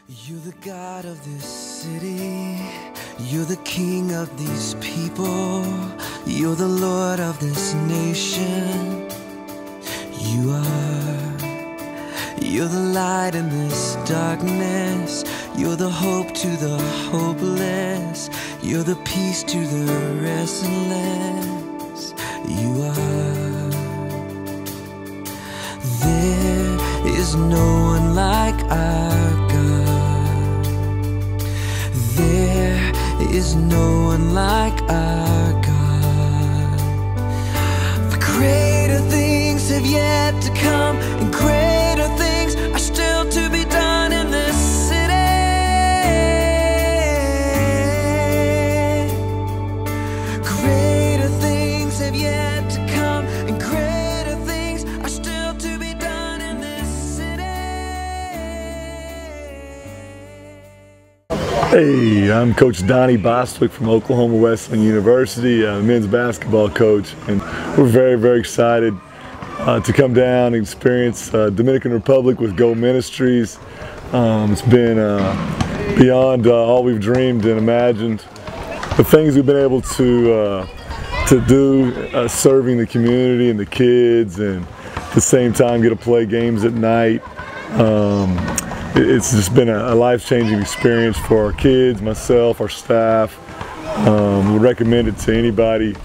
You're the God of this city, you're the King of these people, you're the Lord of this nation. You're the light in this darkness, you're the hope to the hopeless, you're the peace to the restless. You are. There is no one like our God. There is no one like our God. For greater things have yet to come, and greater things are still to be done in this city. Greater things have yet to come, and greater things are still to be done in this city. Hey, I'm Coach Donnie Bostwick from Oklahoma Wesleyan University, men's basketball coach, and we're very, very excited to come down and experience Dominican Republic with Go Ministries. It's been beyond all we've dreamed and imagined. The things we've been able to do, serving the community and the kids, and at the same time get to play games at night. It's just been a life-changing experience for our kids, myself, our staff. Would recommend it to anybody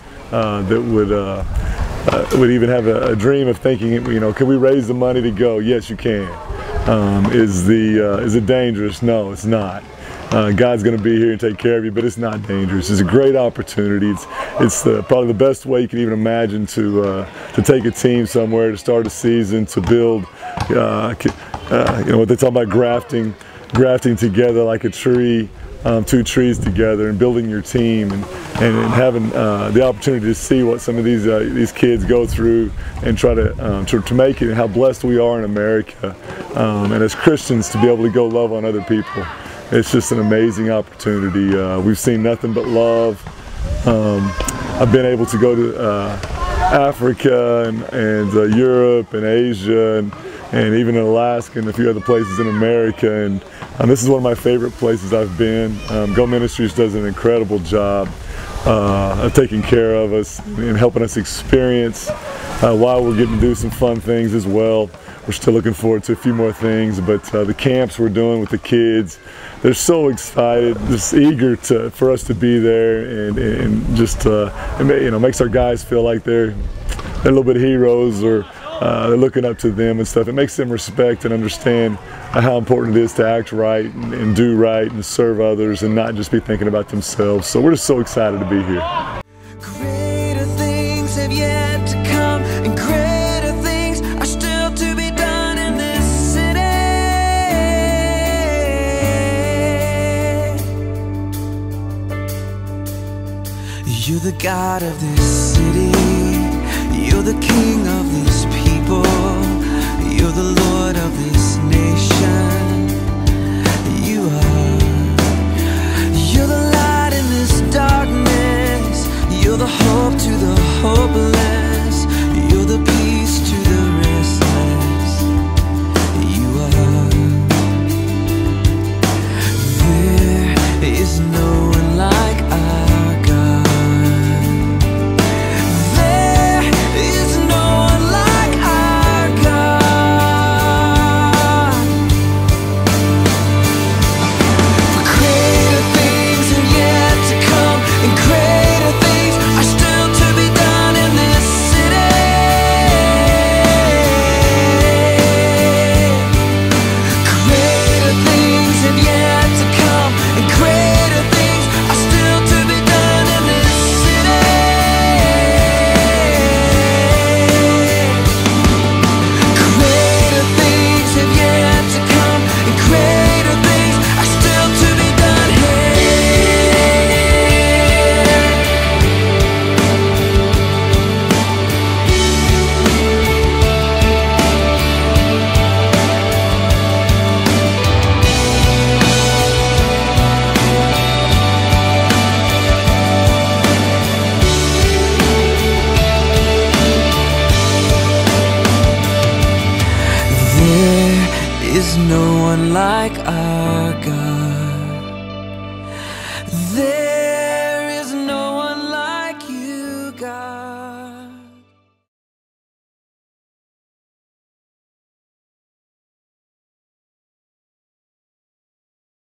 that would even have a dream of thinking, you know, can we raise the money to go? Yes, you can. Is it dangerous? No, it's not. God's going to be here and take care of you, but it's not dangerous. It's a great opportunity. It's probably the best way you can even imagine to take a team somewhere, to start a season, to build. You know what they talk about, grafting together like a tree, two trees together, and building your team, and having the opportunity to see what some of these kids go through and try to make it, and how blessed we are in America, and as Christians to be able to go love on other people. It's just an amazing opportunity. We've seen nothing but love. I've been able to go to Africa and Europe and Asia, and even in Alaska and a few other places in America, and this is one of my favorite places I've been. Go Ministries does an incredible job of taking care of us and helping us experience while we're getting to do some fun things as well. We're still looking forward to a few more things, but the camps we're doing with the kids, they're so excited, just eager for us to be there, and just it makes our guys feel like they're a little bit heroes, or they're looking up to them and stuff. It makes them respect and understand how important it is to act right and do right and serve others, and not just be thinking about themselves. So we're just so excited to be here. Greater things have yet to come, and greater things are still to be done in this city. You're the God of this city, you're the King of these people, you're the Lord of this nation. You are. You're the light in this darkness, you're the hope to the hopeless, you're the peace to the restless. You are. There is no one like our God. There is no our God. There